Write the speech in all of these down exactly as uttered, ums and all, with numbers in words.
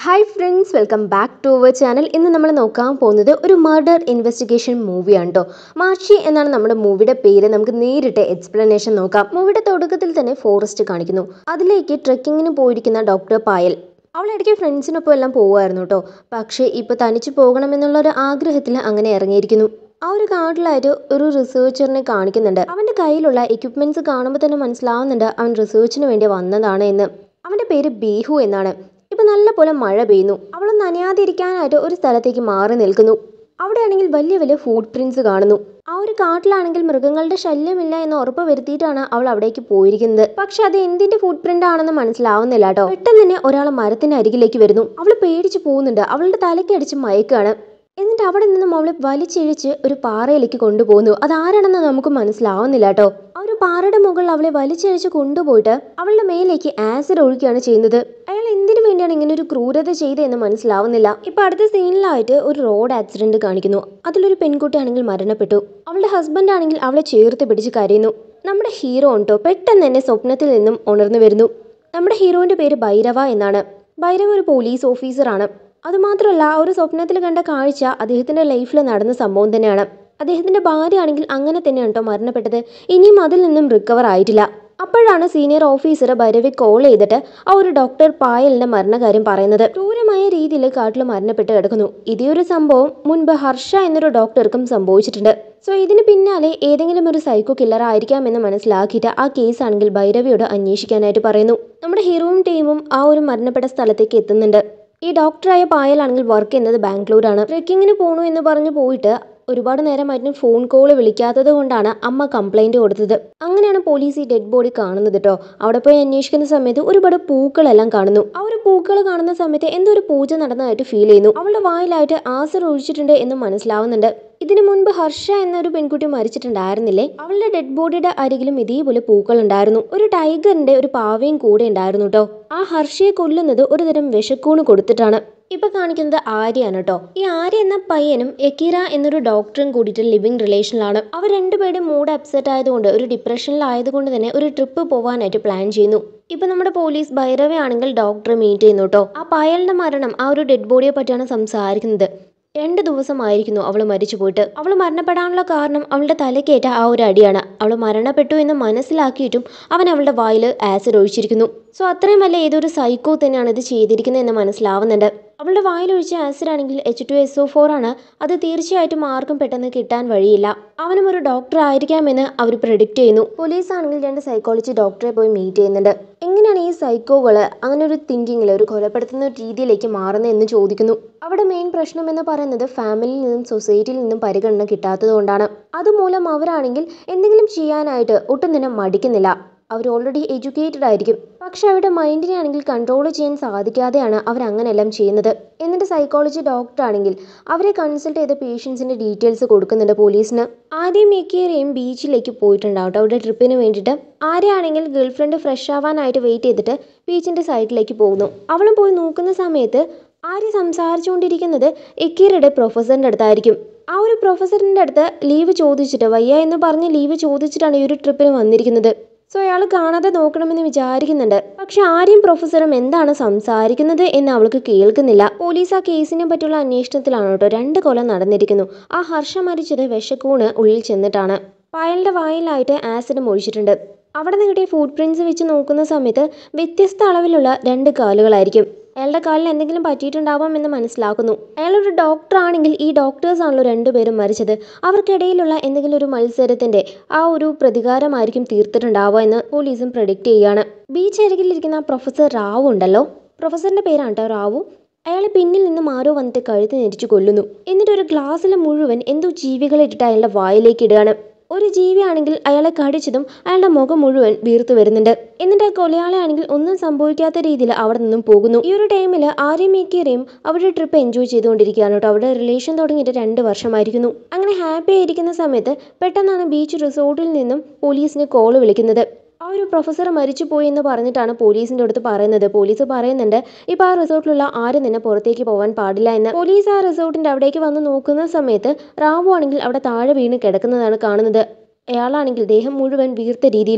Hi friends, welcome back to our channel. ഇന്ന് നമ്മൾ നോക്കാൻ പോകുന്നത് ഒരു മർഡർ ഇൻവെസ്റ്റിഗേഷൻ മൂവിയാണ് കേട്ടോ. മാർഷി എന്നാണ് നമ്മുടെ മൂവിയുടെ പേര്. നമുക്ക് നേരിട്ട് എക്സ്പ്ലനേഷൻ നോക്കാം. മൂവിയുടെ തുടക്കത്തിൽ തന്നെ ഫോറസ്റ്റ് കാണിക്കുന്നു. അതിലേക്ക് ട്രെക്കിങ്ങിന് പോയിരിക്കുന്ന ഡോക്ടർ പായൽ. അവൾ ഇടയ്ക്ക് ഫ്രണ്ട്സിനൊപ്പം എല്ലാം പോകുമായിരുന്നു കേട്ടോ. പക്ഷേ ഇപ്പോൾ തനിച്ച് പോകണമെന്നുള്ള ഒരു ആഗ്രഹത്തിൽ അങ്ങനെ ഇറങ്ങിയിരിക്കുന്നു. ആ ഒരു കാട്ടിലായിട്ട് ഒരു റിസർച്ചറിനെ കാണിക്കുന്നുണ്ട്. അവൻ്റെ കയ്യിലുള്ള എക്യുപ്മെൻറ്റ്സ് കാണുമ്പോൾ തന്നെ മനസ്സിലാവുന്നുണ്ട് അവൻ റിസർച്ചിന് വേണ്ടി വന്നതാണ് എന്ന്. അവൻ്റെ പേര് ബീഹു എന്നാണ്. ഇപ്പം നല്ല പോലെ മഴ പെയ്യുന്നു. അവൾ നനയാതിരിക്കാനായിട്ട് ഒരു സ്ഥലത്തേക്ക് മാറി നിൽക്കുന്നു. അവിടെയാണെങ്കിൽ വലിയ വലിയ ഫുട് പ്രിൻറ്റ്സ് കാണുന്നു. ആ ഒരു കാട്ടിലാണെങ്കിൽ മൃഗങ്ങളുടെ ശല്യമില്ല എന്ന് ഉറപ്പ് വരുത്തിയിട്ടാണ് അവൾ അവിടേക്ക് പോയിരിക്കുന്നത്. പക്ഷെ അത് എന്തിന്റെ ഫുട് പ്രിന്റ് ആണെന്ന് മനസ്സിലാവുന്നില്ല കേട്ടോ. പെട്ടെന്ന് തന്നെ ഒരാൾ മരത്തിന്റെ അരികിലേക്ക് വരുന്നു. അവൾ പേടിച്ച് പോകുന്നുണ്ട്. അവളുടെ തലയ്ക്കടിച്ച് മയക്കാണ്. എന്നിട്ട് അവിടെ നിന്നും അവളെ വലിച്ചിഴിച്ച് ഒരു പാറയിലേക്ക് കൊണ്ടുപോകുന്നു. അതാരാണെന്ന് നമുക്ക് മനസ്സിലാവുന്നില്ല കേട്ടോ. ആ ഒരു പാറയുടെ മുകളിൽ അവളെ വലിച്ചിഴിച്ച് കൊണ്ടുപോയിട്ട് അവളുടെ മേലേക്ക് ആസിഡ് ഒഴിക്കുകയാണ് ചെയ്യുന്നത്. അയാൾ എന്തിനു വേണ്ടിയാണ് ഇങ്ങനെ ഒരു ക്രൂരത ചെയ്തതെന്ന് മനസ്സിലാവുന്നില്ല. ഇപ്പൊ അടുത്ത സീനിലായിട്ട് ഒരു റോഡ് ആക്സിഡന്റ് കാണിക്കുന്നു. അതിലൊരു പെൺകുട്ടിയാണെങ്കിൽ മരണപ്പെട്ടു. അവളുടെ ഹസ്ബൻഡ് ആണെങ്കിൽ അവളെ ചേർത്ത് പിടിച്ച് കരയുന്നു. നമ്മുടെ ഹീറോ ഉണ്ടോ പെട്ടെന്ന് തന്നെ സ്വപ്നത്തിൽ നിന്നും ഉണർന്നു വരുന്നു. നമ്മുടെ ഹീറോയിന്റെ പേര് ഭൈരവ എന്നാണ്. ഭൈരവ ഒരു പോലീസ് ഓഫീസറാണ്. അതുമാത്രമല്ല, ആ ഒരു സ്വപ്നത്തിൽ കണ്ട കാഴ്ച അദ്ദേഹത്തിൻ്റെ ലൈഫിൽ നടന്ന സംഭവം തന്നെയാണ്. അദ്ദേഹത്തിൻ്റെ ഭാര്യ ആണെങ്കിൽ അങ്ങനെ തന്നെയാണ് കേട്ടോ മരണപ്പെട്ടത്. ഇനിയും അതിൽ നിന്നും റിക്കവർ ആയിട്ടില്ല. അപ്പോഴാണ് സീനിയർ ഓഫീസർ ഭൈരവി കോൾ ചെയ്തിട്ട് ആ ഒരു ഡോക്ടർ പായലിൻ്റെ മരണകാര്യം പറയുന്നത്. ക്രൂരമായ രീതിയിൽ കാട്ടിൽ മരണപ്പെട്ട് കിടക്കുന്നു. ഇതേ ഒരു സംഭവം മുൻപ് ഹർഷ എന്നൊരു ഡോക്ടർക്കും സംഭവിച്ചിട്ടുണ്ട്. സോ ഇതിന് പിന്നാലെ ഏതെങ്കിലും ഒരു സൈക്കോ കില്ലർ ആയിരിക്കാമെന്ന് മനസ്സിലാക്കിയിട്ട് ആ കേസ് ആണെങ്കിൽ ഭൈരവിയോട് അന്വേഷിക്കാനായിട്ട് പറയുന്നു. നമ്മുടെ ഹീറോയും ടീമും ആ ഒരു മരണപ്പെട്ട സ്ഥലത്തേക്ക് എത്തുന്നുണ്ട്. ഈ ഡോക്ടറായ പായലാണെങ്കിൽ വർക്ക് ചെയ്യുന്നത് ബാംഗ്ലൂരാണ്. ട്രെക്കിങ്ങിന് പോകണു എന്ന് പറഞ്ഞു പോയിട്ട് ഒരുപാട് നേരമായിട്ടും ഫോൺ കോൾ വിളിക്കാത്തത് കൊണ്ടാണ് അമ്മ കംപ്ലൈൻറ്റ് കൊടുത്തത്. അങ്ങനെയാണ് പോലീസ് ഈ ഡെഡ് ബോഡി കാണുന്നത് കേട്ടോ. അവിടെ പോയി അന്വേഷിക്കുന്ന സമയത്ത് ഒരുപാട് പൂക്കളെല്ലാം കാണുന്നു. ആ ഒരു പൂക്കൾ കാണുന്ന സമയത്ത് എന്തോ ഒരു പൂജ നടന്നതായിട്ട് ഫീൽ ചെയ്യുന്നു. അവളുടെ വായിലായിട്ട് ആസിഡ് ഒഴിച്ചിട്ടുണ്ട് എന്ന് മനസ്സിലാവുന്നുണ്ട്. ഇതിനു മുൻപ് ഹർഷ എന്നൊരു പെൺകുട്ടി മരിച്ചിട്ടുണ്ടായിരുന്നില്ലേ? അവളുടെ ഡെഡ് ബോഡിയുടെ അരികിലും ഇതേപോലെ പൂക്കൾ ഉണ്ടായിരുന്നു. ഒരു ടൈഗറിന്റെ ഒരു പാവയും കൂടെ ഉണ്ടായിരുന്നു കേട്ടോ. ആ ഹർഷയെ കൊല്ലുന്നത് ഒരു തരം വിഷക്കൂണ് കൊടുത്തിട്ടാണ്. ഇപ്പൊ കാണിക്കുന്നത് ആര്യയാണ് കേട്ടോ. ഈ ആര്യ എന്ന പയ്യനും എക്കിര എന്നൊരു ഡോക്ടറും കൂടിയിട്ട് ലിവിങ് റിലേഷനിലാണ്. അവർ രണ്ടുപേരും മൂഡ് അപ്സെറ്റ് ആയതുകൊണ്ട് ഒരു ഡിപ്രഷനിലായതുകൊണ്ട് തന്നെ ഒരു ട്രിപ്പ് പോകാനായിട്ട് പ്ലാൻ ചെയ്യുന്നു. ഇപ്പൊ നമ്മുടെ പോലീസ് ഭൈരവയാണെങ്കിൽ ഡോക്ടറെ മീറ്റ് ചെയ്യുന്നു കേട്ടോ. ആ പായലിന്റെ മരണം ആ ഒരു ഡെഡ് ബോഡിയെ പറ്റിയാണ് സംസാരിക്കുന്നത്. രണ്ട് ദിവസമായിരിക്കുന്നു അവൾ മരിച്ചു പോയിട്ട്. അവൾ മരണപ്പെടാനുള്ള കാരണം അവളുടെ തലക്കേറ്റ ആ ഒരു അടിയാണ്. അവൾ മരണപ്പെട്ടു എന്ന് മനസ്സിലാക്കിയിട്ടും അവൻ അവളുടെ വായിൽ ആസിഡ് ഒഴിച്ചിരിക്കുന്നു. സോ അത്രയും വല്ല ഏതൊരു സൈക്കോ തന്നെയാണ് ഇത് ചെയ്തിരിക്കുന്നത് എന്ന് മനസ്സിലാവുന്നുണ്ട്. അവളുടെ വായിലൊഴിച്ച ആസിഡ് ആണെങ്കിൽ H two S O four ആണ്. അത് തീർച്ചയായിട്ടും ആർക്കും പെട്ടെന്ന് കിട്ടാൻ വഴിയില്ല. അവനും ഒരു ഡോക്ടർ ആയിരിക്കാമെന്ന് അവർ പ്രെഡിക്റ്റ് ചെയ്യുന്നു. പോലീസ് ആണെങ്കിൽ രണ്ട് സൈക്കോളജി ഡോക്ടറെ പോയി മീറ്റ് ചെയ്യുന്നുണ്ട്. എങ്ങനെയാണ് ഈ സൈക്കോകൾ അങ്ങനെ ഒരു തിങ്കിങ്ങിൽ ഒരു കൊലപ്പെടുത്തുന്ന രീതിയിലേക്ക് മാറുന്നത് എന്ന് ചോദിക്കുന്നു. അവിടെ മെയിൻ പ്രശ്നം എന്ന് പറയുന്നത് ഫാമിലിയിൽ നിന്നും സൊസൈറ്റിയിൽ നിന്നും പരിഗണന കിട്ടാത്തത് കൊണ്ടാണ്. അതുമൂലം അവരാണെങ്കിൽ എന്തെങ്കിലും ചെയ്യാനായിട്ട് ഒട്ടും തന്നെ മടിക്കുന്നില്ല. അവർ ഓൾറെഡി എഡ്യൂക്കേറ്റഡ് ആയിരിക്കും. പക്ഷെ അവരുടെ മൈൻഡിനെ ആണെങ്കിൽ കൺട്രോൾ ചെയ്യാൻ സാധിക്കാതെയാണ് അവരങ്ങനെല്ലാം ചെയ്യുന്നത്. എന്നിട്ട് സൈക്കോളജി ഡോക്ടർ ആണെങ്കിൽ അവരെ കൺസൾട്ട് ചെയ്ത പേഷ്യൻസിന്റെ ഡീറ്റെയിൽസ് കൊടുക്കുന്നുണ്ട് പോലീസിന്. ആദ്യം മിക്കയേയും ബീച്ചിലേക്ക് പോയിട്ടുണ്ടാവട്ടെ അവരുടെ ട്രിപ്പിന് വേണ്ടിയിട്ട്. ആരെയാണെങ്കിൽ ഗേൾ ഫ്രണ്ട് ഫ്രഷ് ആവാനായിട്ട് വെയിറ്റ് ചെയ്തിട്ട് ബീച്ചിന്റെ സൈഡിലേക്ക് പോകുന്നു. അവളും പോയി നോക്കുന്ന സമയത്ത് ആര്യ സംസാരിച്ചുകൊണ്ടിരിക്കുന്നത് എക്കീറയുടെ പ്രൊഫസറിൻ്റെ അടുത്തായിരിക്കും. ആ ഒരു പ്രൊഫസറിൻ്റെ അടുത്ത് ലീവ് ചോദിച്ചിട്ട് വയ്യ എന്ന് പറഞ്ഞ് ലീവ് ചോദിച്ചിട്ടാണ് ഈ ഒരു ട്രിപ്പിന് വന്നിരിക്കുന്നത്. സോ അയാൾ കാണാതെ നോക്കണമെന്ന് വിചാരിക്കുന്നുണ്ട്. പക്ഷെ ആര്യം പ്രൊഫസറും എന്താണ് സംസാരിക്കുന്നത് എന്ന് അവൾക്ക് കേൾക്കുന്നില്ല. പോലീസ് ആ കേസിനെ പറ്റിയുള്ള അന്വേഷണത്തിലാണ് കേട്ടോ. രണ്ട് കൊല നടന്നിരിക്കുന്നു. ആ ഹർഷ മരിച്ചത് വിഷക്കൂണ് ഉള്ളിൽ ചെന്നിട്ടാണ്. പായലിന്റെ വായിലായിട്ട് ആസിഡും ഒഴിച്ചിട്ടുണ്ട്. അവിടെ നിന്ന് കിട്ടിയ ഫുട് പ്രിന്റ്സ് വെച്ച് നോക്കുന്ന സമയത്ത് വ്യത്യസ്ത അളവിലുള്ള രണ്ട് കാലുകളായിരിക്കും. അയാളുടെ കാലിൽ എന്തെങ്കിലും പറ്റിയിട്ടുണ്ടാവാം എന്ന് മനസ്സിലാക്കുന്നു. അയാളൊരു ഡോക്ടർ ആണെങ്കിൽ ഈ ഡോക്ടേഴ്സ് ആണല്ലോ രണ്ടുപേരും മരിച്ചത്. അവർക്കിടയിലുള്ള എന്തെങ്കിലും ഒരു മത്സരത്തിന്റെ ആ ഒരു പ്രതികാരമായിരിക്കും തീർത്തിട്ടുണ്ടാവുക എന്ന് പോലീസും പ്രഡിക്റ്റ് ചെയ്യുകയാണ്. ബീച്ച് അരികിലിരിക്കുന്ന പ്രൊഫസർ റാവു ഉണ്ടല്ലോ, പ്രൊഫസറിന്റെ പേരാണ് കേട്ടോ റാവു. അയാളെ പിന്നിൽ നിന്നും ആരോ വന്നിട്ട് കഴുത്ത് ഞെരിച്ചു കൊല്ലുന്നു. എന്നിട്ട് ഒരു ഗ്ലാസ്സിൽ മുഴുവൻ എന്തോ ജീവികളിട്ടിട്ട് അയാളുടെ വായിലേക്ക് ഇടുകയാണ്. ഒരു ജീവിയാണെങ്കിൽ അയാളെ കടിച്ചതും അയാളുടെ മുഖം മുഴുവൻ വീർത്തു വരുന്നുണ്ട്. എന്നിട്ട് ആ കൊലയാളെ ആണെങ്കിൽ ഒന്നും സംഭവിക്കാത്ത രീതിയിൽ അവിടെ നിന്നും പോകുന്നു. ഈ ഒരു ടൈമിൽ ആര്യം മേക്കേറിയും അവരുടെ ട്രിപ്പ് എൻജോയ് ചെയ്തുകൊണ്ടിരിക്കുകയാണ് കേട്ടോ. അവരുടെ റിലേഷൻ തുടങ്ങിയിട്ട് രണ്ട് വർഷമായിരിക്കുന്നു. അങ്ങനെ ഹാപ്പി ആയിരിക്കുന്ന സമയത്ത് പെട്ടെന്നാണ് ബീച്ച് റിസോർട്ടിൽ നിന്നും പോലീസിന് കോൾ വിളിക്കുന്നത്. ആ ഒരു പ്രൊഫസർ മരിച്ചു പോയി എന്ന് പറഞ്ഞിട്ടാണ് പോലീസിന്റെ അടുത്ത് പറയുന്നത്. പോലീസ് പറയുന്നുണ്ട് ഇപ്പോൾ ആ റിസോർട്ടിലുള്ള ആരും തന്നെ പുറത്തേക്ക് പോകാൻ പാടില്ല എന്ന്. പോലീസ് ആ റിസോർട്ടിന്റെ അവിടേക്ക് വന്ന് നോക്കുന്ന സമയത്ത് റാവു ആണെങ്കിൽ അവിടെ താഴെ വീണ് കിടക്കുന്നതാണ് കാണുന്നത്. അയാളാണെങ്കിൽ ദേഹം മുഴുവൻ വീർത്ത രീതിയിലും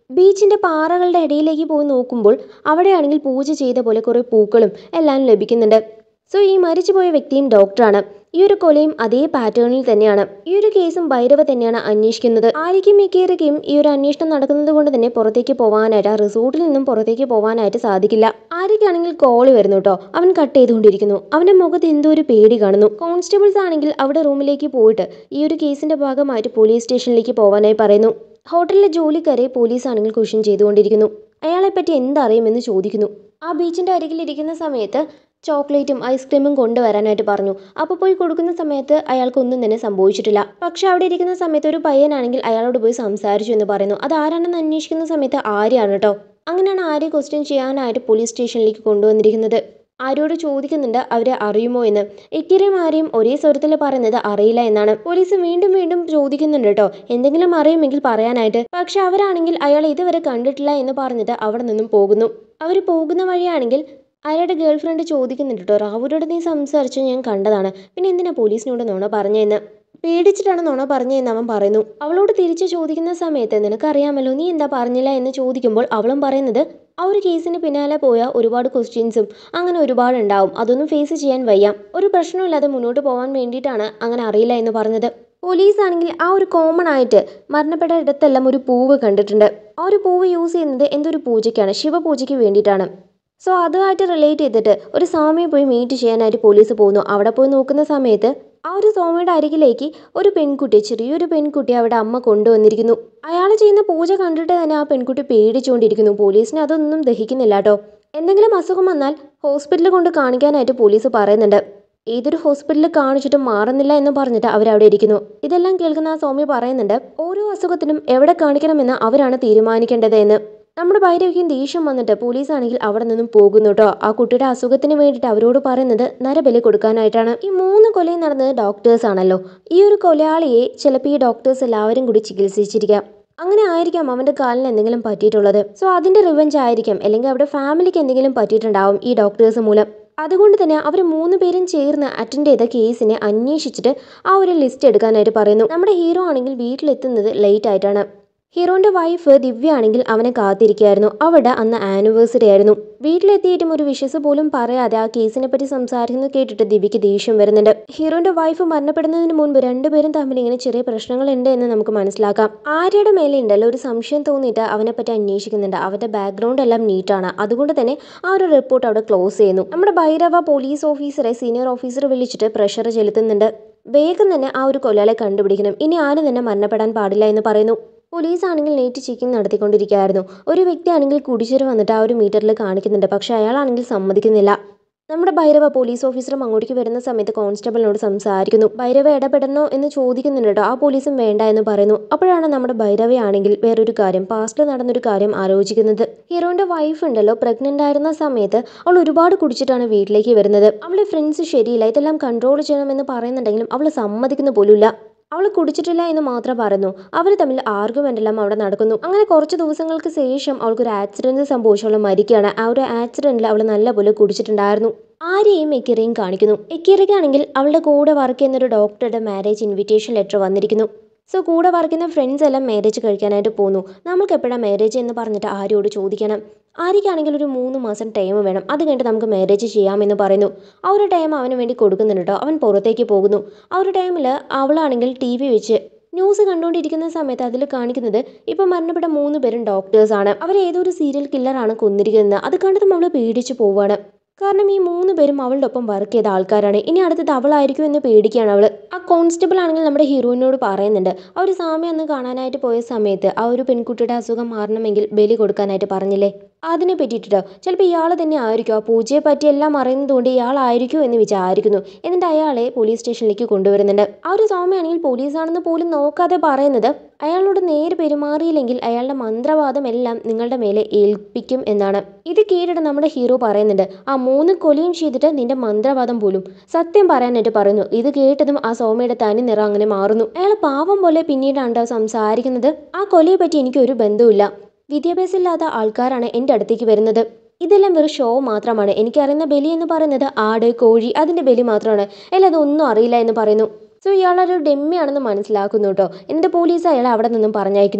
ബീച്ചിന്റെ പാറകളുടെ ഇടയിലേക്ക് പോയി നോക്കുമ്പോൾ അവിടെയാണെങ്കിൽ പൂജ ചെയ്ത പോലെ കുറേ പൂക്കളും എല്ലാം ലഭിക്കുന്നുണ്ട്. സോ ഈ മരിച്ചുപോയ വ്യക്തിയും ഡോക്ടറാണ്. ഈ ഒരു കൊലയും അതേ പാറ്റേണിൽ തന്നെയാണ്. ഈ ഒരു കേസും ഭൈരവ തന്നെയാണ് അന്വേഷിക്കുന്നത്. ആര്യയ്ക്കും മിക്കേറയ്ക്കും ഈ ഒരു അന്വേഷണം നടക്കുന്നത് കൊണ്ട് തന്നെ പുറത്തേക്ക് പോകാനായിട്ട്, ആ റിസോർട്ടിൽ നിന്നും പുറത്തേക്ക് പോകാനായിട്ട് സാധിക്കില്ല. ആര്യയ്ക്കാണെങ്കിൽ കോള് വരുന്നു കേട്ടോ. അവൻ കട്ട് ചെയ്തുകൊണ്ടിരിക്കുന്നു. അവന്റെ മുഖത്ത് എന്തോ ഒരു പേടി കാണുന്നു. കോൺസ്റ്റബിൾസ് ആണെങ്കിൽ അവിടെ റൂമിലേക്ക് പോയിട്ട് ഈ ഒരു കേസിന്റെ ഭാഗമായിട്ട് പോലീസ് സ്റ്റേഷനിലേക്ക് പോകാനായി പറയുന്നു. ഹോട്ടലിലെ ജോലിക്കാരെ പോലീസ് ആണെങ്കിൽ ക്വസ്റ്റ്യൻ ചെയ്തുകൊണ്ടിരിക്കുന്നു. അയാളെപ്പറ്റി എന്തറിയുമെന്ന് ചോദിക്കുന്നു. ആ ബീച്ചിന്റെ അരികിൽ ഇരിക്കുന്ന സമയത്ത് ചോക്ലേറ്റും ഐസ്ക്രീമും കൊണ്ടുവരാനായിട്ട് പറഞ്ഞു. അപ്പോൾ പോയി കൊടുക്കുന്ന സമയത്ത് അയാൾക്കൊന്നും തന്നെ സംഭവിച്ചിട്ടില്ല. പക്ഷെ അവിടെ ഇരിക്കുന്ന സമയത്ത് ഒരു പയ്യനാണെങ്കിൽ അയാളോട് പോയി സംസാരിച്ചു എന്ന് പറയുന്നു. അത് ആരാണെന്ന് അന്വേഷിക്കുന്ന സമയത്ത് ആര്യാണ് കേട്ടോ. അങ്ങനെയാണ് ആര്യ ക്വസ്റ്റ്യൻ ചെയ്യാനായിട്ട് പോലീസ് സ്റ്റേഷനിലേക്ക് കൊണ്ടുവന്നിരിക്കുന്നത്. ആര്യോട് ചോദിക്കുന്നുണ്ട് അവരെ അറിയുമോ എന്ന്. ഇക്കിരയും ആര്യയും ഒരേ സ്വരത്തിൽ പറയുന്നത് അറിയില്ല എന്നാണ്. പോലീസ് വീണ്ടും വീണ്ടും ചോദിക്കുന്നുണ്ട് കേട്ടോ, എന്തെങ്കിലും അറിയുമെങ്കിൽ പറയാനായിട്ട്. പക്ഷെ അവരാണെങ്കിൽ അയാൾ ഇതുവരെ കണ്ടിട്ടില്ല എന്ന് പറഞ്ഞിട്ട് അവിടെ നിന്നും പോകുന്നു. അവർ പോകുന്ന വഴിയാണെങ്കിൽ അയാളുടെ ഗേൾ ഫ്രണ്ട് ചോദിക്കുന്നുണ്ട് കേട്ടോ, റാവുരോട് നീ സംസാരിച്ചു, ഞാൻ കണ്ടതാണ്, പിന്നെ എന്തിനാ പോലീസിനോട് നുണ പറഞ്ഞതെന്ന്. പേടിച്ചിട്ടാണ് നുണ പറഞ്ഞതെന്ന് അവൻ പറയുന്നു. അവളോട് തിരിച്ചു ചോദിക്കുന്ന സമയത്ത് നിനക്കറിയാമല്ലോ, നീ എന്താ പറഞ്ഞില്ല എന്ന് ചോദിക്കുമ്പോൾ അവളും പറയുന്നത് ആ ഒരു കേസിന് പിന്നാലെ പോയ ഒരുപാട് ക്വസ്റ്റ്യൻസും അങ്ങനെ ഒരുപാട് ഉണ്ടാവും, അതൊന്നും ഫേസ് ചെയ്യാൻ വയ്യ, ഒരു പ്രശ്നമില്ലാതെ മുന്നോട്ട് പോകാൻ വേണ്ടിയിട്ടാണ് അങ്ങനെ അറിയില്ല എന്ന് പറഞ്ഞത്. പോലീസ് ആണെങ്കിൽ ആ ഒരു കോമൺ ആയിട്ട് മരണപ്പെട്ട ഇടത്തെല്ലാം ഒരു പൂവ് കണ്ടിട്ടുണ്ട്. ആ ഒരു പൂവ് യൂസ് ചെയ്യുന്നത് എന്തൊരു പൂജയ്ക്കാണ്, ശിവപൂജയ്ക്ക് വേണ്ടിയിട്ടാണ്. സോ അതുമായിട്ട് റിലേറ്റ് ചെയ്തിട്ട് ഒരു സ്വാമിയെ പോയി മീറ്റ് ചെയ്യാനായിട്ട് പോലീസ് പോകുന്നു. അവിടെ പോയി നോക്കുന്ന സമയത്ത് ആ ഒരു സ്വാമിയുടെ അരികിലേക്ക് ഒരു പെൺകുട്ടി, ചെറിയൊരു പെൺകുട്ടി അവിടെ അമ്മ കൊണ്ടുവന്നിരിക്കുന്നു. അയാൾ ചെയ്യുന്ന പൂജ കണ്ടിട്ട് തന്നെ ആ പെൺകുട്ടി പേടിച്ചുകൊണ്ടിരിക്കുന്നു. പോലീസിന് അതൊന്നും ദഹിക്കുന്നില്ല കേട്ടോ. എന്തെങ്കിലും അസുഖം വന്നാൽ ഹോസ്പിറ്റലിൽ കൊണ്ട് കാണിക്കാനായിട്ട് പോലീസ് പറയുന്നുണ്ട്. ഏതൊരു ഹോസ്പിറ്റലിൽ കാണിച്ചിട്ടും മാറുന്നില്ല എന്ന് പറഞ്ഞിട്ട് അവരവിടെ ഇരിക്കുന്നു. ഇതെല്ലാം കേൾക്കുന്ന ആ സ്വാമി പറയുന്നുണ്ട്, ഓരോ അസുഖത്തിനും എവിടെ കാണിക്കണമെന്ന് അവരാണ് തീരുമാനിക്കേണ്ടത് എന്ന്. നമ്മുടെ ഭൈരവിക്കും ദേഷ്യം വന്നിട്ട് പോലീസ് ആണെങ്കിൽ അവിടെ നിന്നും പോകുന്നു കേട്ടോ. ആ കുട്ടിയുടെ അസുഖത്തിന് വേണ്ടിയിട്ട് അവരോട് പറയുന്നത് നരബലി കൊടുക്കാനായിട്ടാണ്. ഈ മൂന്ന് കൊലയും നടന്നത് ഡോക്ടേഴ്സ് ആണല്ലോ. ഈ ഒരു കൊലയാളിയെ ചിലപ്പോൾ ഈ ഡോക്ടേഴ്സ് എല്ലാവരും കൂടി ചികിത്സിച്ചിരിക്കാം. അങ്ങനെ ആയിരിക്കാം അവൻ്റെ കാലിന് എന്തെങ്കിലും പറ്റിയിട്ടുള്ളത്. സോ അതിൻ്റെ റിവെഞ്ച് ആയിരിക്കാം, അല്ലെങ്കിൽ അവിടെ ഫാമിലിക്ക് എന്തെങ്കിലും പറ്റിയിട്ടുണ്ടാവും ഈ ഡോക്ടേഴ്സ് മൂലം. അതുകൊണ്ട് തന്നെ അവർ മൂന്ന് പേരും ചേർന്ന് അറ്റൻഡ് ചെയ്ത കേസിനെ അന്വേഷിച്ചിട്ട് ആ ഒരു ലിസ്റ്റ് എടുക്കാനായിട്ട് പറയുന്നു. നമ്മുടെ ഹീറോ ആണെങ്കിൽ വീട്ടിലെത്തുന്നത് ലേറ്റ് ആയിട്ടാണ്. ഹീറോന്റെ വൈഫ് ദിവ്യ ആണെങ്കിൽ അവനെ കാത്തിരിക്കുകയായിരുന്നു. അവിടെ അന്ന് ആനിവേഴ്സറി ആയിരുന്നു. വീട്ടിലെത്തിയിട്ടും ഒരു വിശ്വസ് പോലും പറയാതെ ആ കേസിനെ പറ്റി സംസാരിക്കുന്നത് കേട്ടിട്ട് ദിവ്യക്ക് ദേഷ്യം വരുന്നുണ്ട്. ഹീറോന്റെ വൈഫ് മരണപ്പെടുന്നതിന് മുൻപ് രണ്ടുപേരും തമ്മിൽ ഇങ്ങനെ ചെറിയ പ്രശ്നങ്ങളുണ്ട് എന്ന് നമുക്ക് മനസ്സിലാക്കാം. ആര്യയുടെ മേലെ ഉണ്ടല്ലോ ഒരു സംശയം തോന്നിയിട്ട് അവനെ പറ്റി അന്വേഷിക്കുന്നുണ്ട്. അവന്റെ ബാക്ക്ഗ്രൗണ്ട് എല്ലാം നീറ്റാണ്. അതുകൊണ്ട് തന്നെ ആ ഒരു റിപ്പോർട്ട് അവിടെ ക്ലോസ് ചെയ്യുന്നു. നമ്മുടെ ഭൈരവ പോലീസ് ഓഫീസറെ സീനിയർ ഓഫീസർ വിളിച്ചിട്ട് പ്രഷർ ചെലുത്തുന്നുണ്ട്. വേഗം തന്നെ ആ ഒരു കൊലയാളെ കണ്ടുപിടിക്കണം, ഇനി ആരും തന്നെ മരണപ്പെടാൻ പാടില്ല എന്ന് പറയുന്നു. പോലീസ് ആണെങ്കിൽ നെറ്റ് ചെക്കിംഗ് നടത്തിക്കൊണ്ടിരിക്കുകയായിരുന്നു. ഒരു വ്യക്തി ആണെങ്കിൽ കുടിശ്ശേരി വന്നിട്ട് ആ ഒരു മീറ്ററിൽ കാണിക്കുന്നുണ്ട്. പക്ഷെ അയാളാണെങ്കിൽ സമ്മതിക്കുന്നില്ല. നമ്മുടെ ഭൈരവ പോലീസ് ഓഫീസറും അങ്ങോട്ടേക്ക് വരുന്ന സമയത്ത് കോൺസ്റ്റബിളിനോട് സംസാരിക്കുന്നു. ഭൈരവ ഇടപെടണോ എന്ന് ചോദിക്കുന്നുണ്ട് കേട്ടോ. ആ പോലീസും വേണ്ട എന്ന് പറയുന്നു. അപ്പോഴാണ് നമ്മുടെ ഭൈരവയാണെങ്കിൽ വേറൊരു കാര്യം, പാസ്റ്റിൽ നടന്നൊരു കാര്യം ആലോചിക്കുന്നത്. ഹീറോന്റെ വൈഫ് ഉണ്ടല്ലോ, പ്രഗ്നന്റ് ആയിരുന്ന സമയത്ത് അവൾ ഒരുപാട് കുടിച്ചിട്ടാണ് വീട്ടിലേക്ക് വരുന്നത്. അവളുടെ ഫ്രണ്ട്സ് ശരിയില്ല, ഇതെല്ലാം കൺട്രോൾ ചെയ്യണമെന്ന് പറയുന്നുണ്ടെങ്കിലും അവൾ സമ്മതിക്കുന്ന പോലുമില്ല. അവൾ കുടിച്ചിട്ടില്ല എന്ന് മാത്രം പറയുന്നു. അവർ തമ്മിൽ ആർഗ്യുമെന്റ് എല്ലാം അവിടെ നടക്കുന്നു. അങ്ങനെ കുറച്ച് ദിവസങ്ങൾക്ക് ശേഷം അവൾക്കൊരു ആക്സിഡന്റ് സംഭവിച്ചു അവൾ മരിക്കുകയാണ്. ആ ഒരു ആക്സിഡന്റിൽ അവൾ നല്ലപോലെ കുടിച്ചിട്ടുണ്ടായിരുന്നു. ആരെയും എക്കിറയും കാണിക്കുന്നു. എക്കിറയ്ക്കാണെങ്കിൽ അവളുടെ കൂടെ വർക്ക് ചെയ്യുന്നൊരു ഡോക്ടറുടെ മാരേജ് ഇൻവിറ്റേഷൻ ലെറ്റർ വന്നിരിക്കുന്നു. സോ കൂടെ വർക്ക് ചെയ്യുന്ന ഫ്രണ്ട്സ് എല്ലാം മാരേജ് കഴിക്കാനായിട്ട് പോകുന്നു. നമുക്ക് എപ്പോഴാണ് മാരേജ് എന്ന് പറഞ്ഞിട്ട് ആര്യോട് ചോദിക്കണം. ആര്യയ്ക്കാണെങ്കിൽ ഒരു മൂന്ന് മാസം ടൈം വേണം, അത് കഴിഞ്ഞിട്ട് നമുക്ക് മാരേജ് ചെയ്യാമെന്ന് പറയുന്നു. ആ ഒരു ടൈം അവന് വേണ്ടി കൊടുക്കുന്നുണ്ട് കേട്ടോ. അവൻ പുറത്തേക്ക് പോകുന്നു. ആ ഒരു ടൈമിൽ അവളാണെങ്കിൽ ടി വി വെച്ച് ന്യൂസ് കണ്ടുകൊണ്ടിരിക്കുന്ന സമയത്ത് അതിൽ കാണിക്കുന്നത് ഇപ്പം മരണപ്പെട്ട മൂന്ന് പേരും ഡോക്ടേഴ്സാണ്. അവർ ഏതൊരു സീരിയൽ കില്ലറാണ് കൊന്നിരിക്കുന്നത്. അത് കണ്ടതും അവൾ പേടിച്ച് പോവാണ്. കാരണം ഈ മൂന്ന് പേരും അവളുടെ ഒപ്പം വർക്ക് ചെയ്ത ആൾക്കാരാണ്. ഇനി അടുത്തത് അവളായിരിക്കും എന്ന് പേടിക്കുകയാണ് അവൾ. ആ കോൺസ്റ്റബിൾ ആണെങ്കിൽ നമ്മുടെ ഹീറോയിനോട് പറയുന്നുണ്ട്, ആ ഒരു സ്വാമി അന്ന് കാണാനായിട്ട് പോയ സമയത്ത് ആ ഒരു പെൺകുട്ടിയുടെ അസുഖം മാറണമെങ്കിൽ ബലി കൊടുക്കാനായിട്ട് പറഞ്ഞില്ലേ, അതിനെ പറ്റിയിട്ടോ ചിലപ്പോൾ ഇയാൾ തന്നെ ആയിരിക്കും, ആ പൂജയെ പറ്റി എല്ലാം അറിയുന്നതുകൊണ്ട് ഇയാളായിരിക്കും എന്ന് വിചാരിക്കുന്നു. എന്നിട്ട് അയാളെ പോലീസ് സ്റ്റേഷനിലേക്ക് കൊണ്ടുവരുന്നുണ്ട്. ആ ഒരു സ്വാമിയാണെങ്കിൽ പോലീസാണെന്ന് പോലും നോക്കാതെ പറയുന്നത് അയാളോട് നേരെ പെരുമാറിയില്ലെങ്കിൽ അയാളുടെ മന്ത്രവാദം എല്ലാം നിങ്ങളുടെ മേലെ ഏൽപ്പിക്കും എന്നാണ്. ഇത് കേട്ടിട്ട് നമ്മുടെ ഹീറോ പറയുന്നുണ്ട്, ആ മൂന്ന് കൊലയും ചെയ്തിട്ട് നിന്റെ മന്ത്രവാദം പോലും സത്യം പറയാനായിട്ട് പറയുന്നു. ഇത് കേട്ടതും ആ സ്വാമിയുടെ തനി നിറം അങ്ങനെ മാറുന്നു. അയാൾ പാവം പോലെ പിന്നീടാണ് സംസാരിക്കുന്നത്. ആ കൊലയെ പറ്റി എനിക്ക് ഒരു ബന്ധവുമില്ല, വിദ്യാഭ്യാസം ഇല്ലാത്ത ആൾക്കാരാണ് എൻ്റെ അടുത്തേക്ക് വരുന്നത്, ഇതെല്ലാം വെറും ഷോ മാത്രമാണ്, എനിക്കറിയുന്ന ബലി എന്ന് പറയുന്നത് ആട് കോഴി അതിൻ്റെ ബലി മാത്രമാണ്, അല്ല അതൊന്നും അറിയില്ല എന്ന് പറയുന്നു. സോ ഇയാളൊരു ഡെമ്മിയാണെന്ന് മനസ്സിലാക്കുന്നു കേട്ടോ. എന്നിട്ട് പോലീസ് അയാളെ അവിടെ നിന്നും പറഞ്ഞയക്കുന്നു.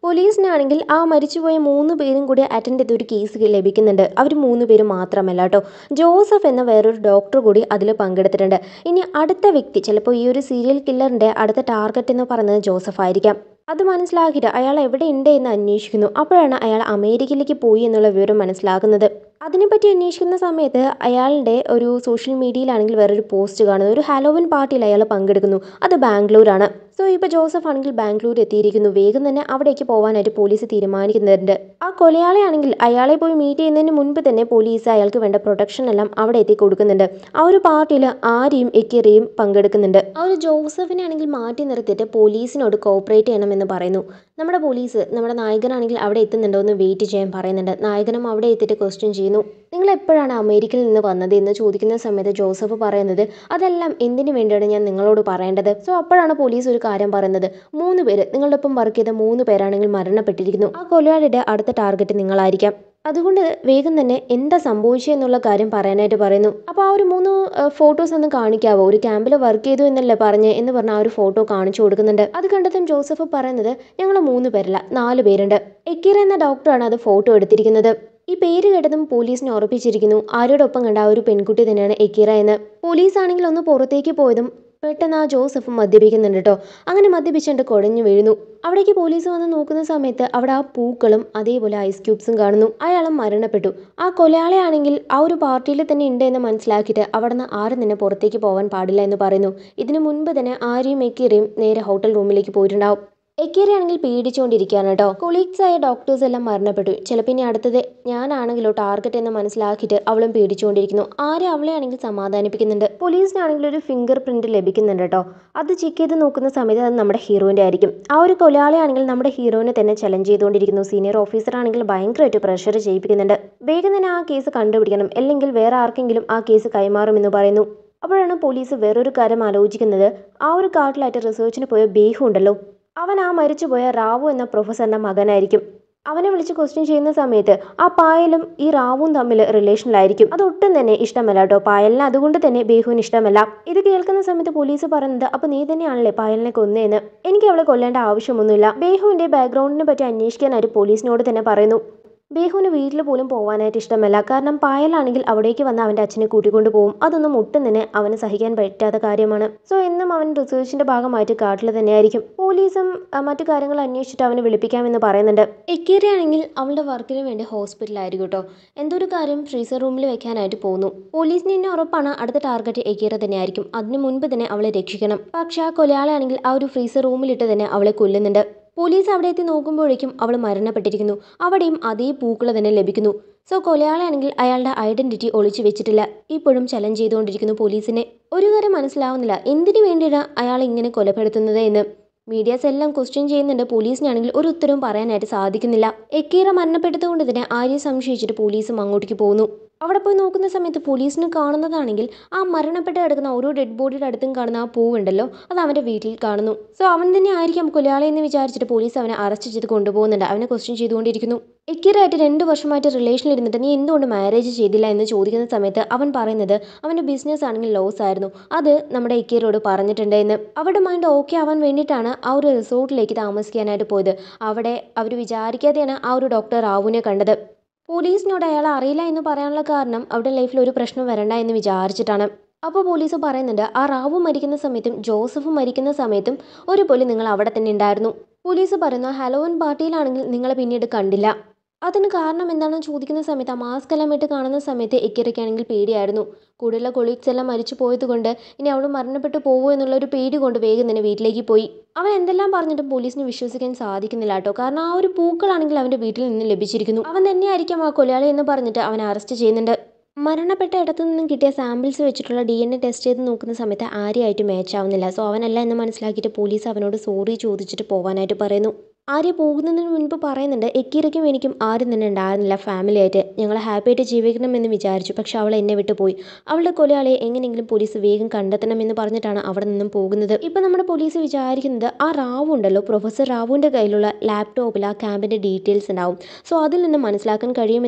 പോലീസിനാണെങ്കിൽ ആ മരിച്ചുപോയ മൂന്ന് പേരും കൂടി അറ്റൻഡ് ചെയ്ത ഒരു കേസ് ലഭിക്കുന്നുണ്ട്. അവർ മൂന്ന് പേരും മാത്രമല്ല കേട്ടോ, ജോസഫ് എന്ന വേറൊരു ഡോക്ടർ കൂടി അതിൽ പങ്കെടുത്തിട്ടുണ്ട്. ഇനി അടുത്ത വ്യക്തി ചിലപ്പോൾ ഈ ഒരു സീരിയൽ കില്ലറിൻ്റെ അടുത്ത ടാർഗറ്റ് എന്ന് പറയുന്നത് ജോസഫ് ആയിരിക്കാം. അത് മനസ്സിലാക്കിയിട്ട് അയാൾ എവിടെ ഉണ്ട് എന്ന് അന്വേഷിക്കുന്നു. അപ്പോഴാണ് അയാൾ അമേരിക്കയിലേക്ക് പോയി എന്നുള്ള വിവരം മനസ്സിലാക്കുന്നത്. അതിനെപ്പറ്റി അന്വേഷിക്കുന്ന സമയത്ത് അയാളുടെ ഒരു സോഷ്യൽ മീഡിയയിലാണെങ്കിൽ വേറൊരു പോസ്റ്റ് കാണുന്നു. ഒരു ഹാലോവിൻ പാർട്ടിയിൽ അയാൾ പങ്കെടുക്കുന്നു. അത് ബാംഗ്ലൂരാണ്. സോ ഇപ്പോൾ ജോസഫ് ആണെങ്കിൽ ബാംഗ്ലൂർ എത്തിയിരിക്കുന്നു. വേഗം തന്നെ അവിടേക്ക് പോകാനായിട്ട് പോലീസ് തീരുമാനിക്കുന്നുണ്ട്. ആ കൊലയാളിയാണെങ്കിൽ അയാളെ പോയി മീറ്റ് ചെയ്യുന്നതിന് മുൻപ് തന്നെ പോലീസ് അയാൾക്ക് വേണ്ട പ്രൊട്ടക്ഷൻ എല്ലാം അവിടെ എത്തി കൊടുക്കുന്നുണ്ട്. ആ ഒരു പാർട്ടിയിൽ ആര്യയും എക്കിറയും പങ്കെടുക്കുന്നുണ്ട്. ആ ഒരു ജോസഫിനെ ആണെങ്കിൽ മാറ്റി നിർത്തിയിട്ട് പോലീസിനോട് കോപ്പറേറ്റ് ചെയ്യണമെന്ന് പറയുന്നു. നമ്മുടെ പോലീസ് നമ്മുടെ നായകനാണെങ്കിൽ അവിടെ എത്തുന്നുണ്ടോ എന്ന് വെയിറ്റ് ചെയ്യാൻ പറയുന്നുണ്ട്. നായകനും അവിടെ എത്തിയിട്ട് ക്വസ്റ്റ്യൻ ചെയ്യുന്നു. നിങ്ങൾ എപ്പോഴാണ് അമേരിക്കയിൽ നിന്ന് വന്നത് എന്ന് ചോദിക്കുന്ന സമയത്ത് ജോസഫ് പറയുന്നത് അതെല്ലാം എന്തിനു വേണ്ടിയാണ് ഞാൻ നിങ്ങളോട് പറയേണ്ടത്. സോ അപ്പോഴാണ് പോലീസ് ഒരു കാര്യം പറയുന്നത്, മൂന്ന് പേര് നിങ്ങളുടെ ഒപ്പം വർക്ക് ചെയ്ത മൂന്ന് പേരാണെങ്കിൽ മരണപ്പെട്ടിരിക്കുന്നു. ആ കൊലയാളിയുടെ അടുത്ത ടാർഗറ്റ് നിങ്ങളായിരിക്കാം. അതുകൊണ്ട് വേഗം തന്നെ എന്താ സംഭവിച്ചതെന്നുള്ള കാര്യം പറയാനായിട്ട് പറയുന്നു. അപ്പോൾ ആ ഒരു മൂന്ന് ഫോട്ടോസ് ഒന്ന് കാണിക്കാവോ, ഒരു ക്യാമ്പിൽ വർക്ക് ചെയ്തു എന്നല്ലേ പറഞ്ഞ് എന്ന് പറഞ്ഞ ആ ഒരു ഫോട്ടോ കാണിച്ചു കൊടുക്കുന്നുണ്ട്. അത് കണ്ടതും ജോസഫ് പറയുന്നത് ഞങ്ങൾ മൂന്ന് പേരല്ല നാല് പേരുണ്ട്. എക്കീറ എന്ന ഡോക്ടറാണ് അത് ഫോട്ടോ എടുത്തിരിക്കുന്നത്. ഈ പേര് കേട്ടതും പോലീസിനെ ഉറപ്പിച്ചിരിക്കുന്നു ആരോടൊപ്പം കണ്ട ആ ഒരു പെൺകുട്ടി തന്നെയാണ് എക്കീറ എന്ന്. പോലീസ് ആണെങ്കിൽ ഒന്ന് പുറത്തേക്ക് പോയതും പെട്ടെന്ന് ആ ജോസഫ് മദ്യപിക്കുന്നുണ്ട് കേട്ടോ. അങ്ങനെ മദ്യപിച്ചുകൊണ്ട് കുഴഞ്ഞു വീഴുന്നു. അവിടേക്ക് പോലീസ് വന്ന് നോക്കുന്ന സമയത്ത് അവിടെ ആ പൂക്കളും അതേപോലെ ഐസ് ക്യൂബ്സും കാണുന്നു. അയാളും മരണപ്പെട്ടു. ആ കൊലയാളിയാണെങ്കിൽ ആ ഒരു പാർട്ടിയിൽ തന്നെ ഉണ്ട് എന്ന് മനസ്സിലാക്കിയിട്ട് അവിടെ നിന്ന് ആരും തന്നെ പുറത്തേക്ക് പോകാൻ പാടില്ല എന്ന് പറയുന്നു. ഇതിനു മുൻപ് തന്നെ ആര്യയും എക്കീറയും നേരെ ഹോട്ടൽ റൂമിലേക്ക് പോയിട്ടുണ്ടാവും. എക്കീറയാണെങ്കിൽ പേടിച്ചുകൊണ്ടിരിക്കുകയാണ് കേട്ടോ. കൊളീഗ്സ് ആയ ഡോക്ടേഴ്സ് എല്ലാം മരണപ്പെട്ടു. ചിലപ്പോൾ ഇനി അടുത്തത് ഞാനാണെങ്കിലോ ടാർഗറ്റ് എന്ന് മനസ്സിലാക്കിയിട്ട് അവളും പേടിച്ചുകൊണ്ടിരിക്കുന്നു. ആരെ അവളെ ആണെങ്കിൽ സമാധാനിപ്പിക്കുന്നുണ്ട്. പോലീസിനാണെങ്കിൽ ഒരു ഫിംഗർ പ്രിന്റ് ലഭിക്കുന്നുണ്ട് കേട്ടോ. അത് ചെക്ക് ചെയ്ത് നോക്കുന്ന സമയത്ത് അത് നമ്മുടെ ഹീറോയിൻ്റെ ആയിരിക്കും. ആ ഒരു കൊലയാളിയാണെങ്കിൽ നമ്മുടെ ഹീറോയിനെ തന്നെ ചലഞ്ച് ചെയ്തുകൊണ്ടിരിക്കുന്നു. സീനിയർ ഓഫീസർ ആണെങ്കിൽ ഭയങ്കരമായിട്ട് പ്രഷർ ചെയ്യിപ്പിക്കുന്നുണ്ട്. വേഗം തന്നെ ആ കേസ് കണ്ടുപിടിക്കണം, അല്ലെങ്കിൽ വേറെ ആർക്കെങ്കിലും ആ കേസ് കൈമാറുമെന്ന് പറയുന്നു. അപ്പോഴാണ് പോലീസ് വേറൊരു കാര്യം ആലോചിക്കുന്നത്, ആ ഒരു കാട്ടിലായിട്ട് റിസർച്ചിന് പോയ ബേഹു ഉണ്ടല്ലോ, അവൻ ആ മരിച്ചുപോയ റാവു എന്ന പ്രൊഫസറിൻ്റെ മകനായിരിക്കും. അവനെ വിളിച്ച് ക്വസ്റ്റ്യൻ ചെയ്യുന്ന സമയത്ത് ആ പായലും ഈ റാവുവും തമ്മിൽ റിലേഷനിലായിരിക്കും. അതൊട്ടും തന്നെ ഇഷ്ടമല്ല കേട്ടോ പായലിന്. അതുകൊണ്ട് തന്നെ ബേഹുവിന് ഇഷ്ടമല്ല. ഇത് കേൾക്കുന്ന സമയത്ത് പോലീസ് പറയുന്നത് അപ്പോൾ നീ തന്നെയാണല്ലേ പായലിനെ കൊന്നേന്ന്. എനിക്ക് അവളെ കൊല്ലേണ്ട ആവശ്യമൊന്നുമില്ല. ബേഹുവിൻ്റെ ബാക്ക്ഗ്രൗണ്ടിനെ പറ്റി അന്വേഷിക്കാനായിട്ട് പോലീസിനോട് തന്നെ പറയുന്നു. ബേഹുവിന് വീട്ടിൽ പോലും പോകാനായിട്ട് ഇഷ്ടമല്ല. കാരണം പായലാണെങ്കിൽ അവിടേക്ക് വന്ന് അവൻ്റെ അച്ഛനെ കൂട്ടിക്കൊണ്ട് പോകും. അതൊന്നും ഒട്ടും തന്നെ അവന് സഹിക്കാൻ പറ്റാത്ത കാര്യമാണ്. സോ എന്നും അവൻ റിസർച്ചിൻ്റെ ഭാഗമായിട്ട് കാട്ടിൽ തന്നെയായിരിക്കും. പോലീസും മറ്റു കാര്യങ്ങൾ അന്വേഷിച്ചിട്ട് അവനെ വിളിപ്പിക്കാമെന്ന് പറയുന്നുണ്ട്. എക്കീറയാണെങ്കിൽ അവളുടെ വർക്കിന് വേണ്ടി ഹോസ്പിറ്റലായിരിക്കും കേട്ടോ. എന്തൊരു കാര്യം ഫ്രീസർ റൂമിൽ വെക്കാനായിട്ട് പോകുന്നു. പോലീസിന് തന്നെ ഉറപ്പാണ് അടുത്ത ടാർഗറ്റ് എക്കീറ തന്നെയായിരിക്കും. അതിന് മുൻപ് തന്നെ അവളെ രക്ഷിക്കണം. പക്ഷെ ആ കൊലയാളാണെങ്കിൽ ആ ഒരു ഫ്രീസർ റൂമിലിട്ട് തന്നെ അവളെ കൊല്ലുന്നുണ്ട്. പോലീസ് അവിടെ എത്തി നോക്കുമ്പോഴേക്കും അവൾ മരണപ്പെട്ടിരിക്കുന്നു. അവിടെയും അതേ പൂക്കൾ തന്നെ ലഭിക്കുന്നു. സോ കൊലയാളാണെങ്കിൽ അയാളുടെ ഐഡന്റിറ്റി ഒളിച്ചു വെച്ചിട്ടില്ല. ഇപ്പോഴും ചലഞ്ച് ചെയ്തുകൊണ്ടിരിക്കുന്നു പോലീസിനെ. ഒരു കാര്യം മനസ്സിലാവുന്നില്ല, എന്തിനു വേണ്ടിയാണ് അയാൾ ഇങ്ങനെ കൊലപ്പെടുത്തുന്നത് എന്ന്. മീഡിയാസ് എല്ലാം ക്വസ്റ്റ്യൻ ചെയ്യുന്നുണ്ട്. പോലീസിനാണെങ്കിൽ ഒരു ഉത്തരവും പറയാനായിട്ട് സാധിക്കുന്നില്ല. എക്കീറ മരണപ്പെട്ടതുകൊണ്ട് തന്നെ ആരെയും സംശയിച്ചിട്ട് പോലീസും അങ്ങോട്ടേക്ക് പോകുന്നു. അവിടെ പോയി നോക്കുന്ന സമയത്ത് പോലീസിന് കാണുന്നതാണെങ്കിൽ ആ മരണപ്പെട്ട് കിടക്കുന്ന ഓരോ ഡെഡ് ബോഡിയുടെ അടുത്തും കാണുന്ന ആ പൂവുണ്ടല്ലോ, അത് അവൻ്റെ വീട്ടിൽ കാണുന്നു. സോ അവൻ തന്നെ ആയിരിക്കാം കൊലയാളി എന്ന് വിചാരിച്ചിട്ട് പോലീസ് അവനെ അറസ്റ്റ് ചെയ്ത് കൊണ്ടുപോകുന്നുണ്ട്. അവനെ ക്വസ്റ്റ്യൻ ചെയ്തുകൊണ്ടിരിക്കുന്നു. എക്കീറയായിട്ട് രണ്ട് വർഷമായിട്ട് റിലേഷനിൽ ഇരുന്നിട്ട് നീ എന്തുകൊണ്ട് മാരേജ് ചെയ്തില്ല എന്ന് ചോദിക്കുന്ന സമയത്ത് അവൻ പറയുന്നത് അവൻ്റെ ബിസിനസ് ആണെങ്കിൽ ലോസ് ആയിരുന്നു, അത് നമ്മുടെ എക്കീറയോട് പറഞ്ഞിട്ടുണ്ട് എന്ന്. അവരുടെ മൈൻഡ് ഓക്കെ ആവാൻ വേണ്ടിയിട്ടാണ് ആ ഒരു റിസോർട്ടിലേക്ക് താമസിക്കാനായിട്ട് പോയത്. അവിടെ അവർ വിചാരിക്കാതെയാണ് ആ ഒരു ഡോക്ടർ റാവുവിനെ കണ്ടത്. പോലീസിനോട് അയാൾ അറിയില്ല എന്ന് പറയാനുള്ള കാരണം അവിടെ ലൈഫിൽ ഒരു പ്രശ്നം വരണ്ട എന്ന് വിചാരിച്ചിട്ടാണ്. അപ്പോൾ പോലീസ് പറയുന്നുണ്ട് ആ റാവു മരിക്കുന്ന സമയത്തും ജോസഫ് മരിക്കുന്ന സമയത്തും ഒരുപോലെ നിങ്ങൾ അവിടെ തന്നെ ഉണ്ടായിരുന്നു. പോലീസ് പറയുന്നു ഹാലോവിൻ പാർട്ടിയിലാണെങ്കിൽ നിങ്ങളെ പിന്നീട് കണ്ടില്ല. അതിന് കാരണം എന്താണെന്ന് ചോദിക്കുന്ന സമയത്ത് ആ മാസ്ക് എല്ലാം ഇട്ട് കാണുന്ന സമയത്ത് എക്കീറയ്ക്കാണെങ്കിൽ പേടിയായിരുന്നു. കൂടെയുള്ള കൊളീഗ്സ് എല്ലാം മരിച്ചു പോയത് കൊണ്ട് ഇനി അവൾ മരണപ്പെട്ടു പോകുമോ എന്നുള്ള ഒരു പേടി കൊണ്ട് വേഗം തന്നെ വീട്ടിലേക്ക് പോയി. അവൻ എന്തെല്ലാം പറഞ്ഞിട്ടും പോലീസിന് വിശ്വസിക്കാൻ സാധിക്കുന്നില്ല കേട്ടോ. കാരണം ആ ഒരു പൂക്കളാണെങ്കിൽ അവൻ്റെ വീട്ടിൽ നിന്ന് ലഭിച്ചിരിക്കുന്നു. അവൻ തന്നെയായിരിക്കും ആ കൊലയാളി എന്ന് പറഞ്ഞിട്ട് അവനെ അറസ്റ്റ് ചെയ്യുന്നുണ്ട്. മരണപ്പെട്ട ഇടത്തു നിന്നും കിട്ടിയ സാമ്പിൾസ് വെച്ചിട്ടുള്ള ഡി എൻ എ ടെസ്റ്റ് ചെയ്ത് നോക്കുന്ന സമയത്ത് ആരെയായിട്ട് മാച്ച് ആവുന്നില്ല. സോ അവനല്ല എന്ന് മനസ്സിലാക്കിയിട്ട് പോലീസ് അവനോട് സോറി ചോദിച്ചിട്ട് പോകാനായിട്ട് പറയുന്നു. ആര്യ പോകുന്നതിന് മുൻപ് പറയുന്നുണ്ട് എക്കീറയ്ക്കും എനിക്കും ആരും തന്നെ ഉണ്ടായിരുന്നില്ല ഫാമിലി ആയിട്ട്. ഞങ്ങൾ ഹാപ്പി ആയിട്ട് ജീവിക്കണമെന്ന് വിചാരിച്ചു, പക്ഷെ അവൾ എന്നെ വിട്ടു പോയി. അവളുടെ കൊലയാളിയെ എങ്ങനെയെങ്കിലും പോലീസ് വേഗം കണ്ടെത്തണമെന്ന് പറഞ്ഞിട്ടാണ് അവിടെ നിന്നും പോകുന്നത്. ഇപ്പം നമ്മുടെ പോലീസ് വിചാരിക്കുന്നത് ആ റാവു ഉണ്ടല്ലോ, പ്രൊഫസർ റാവുവിൻ്റെ കയ്യിലുള്ള ലാപ്ടോപ്പിൽ ആ ക്യാമ്പിൻ്റെ ഡീറ്റെയിൽസ് ഉണ്ടാവും. സോ അതിൽ നിന്ന് മനസ്സിലാക്കാൻ കഴിയുമെന്ന് പറഞ്ഞ്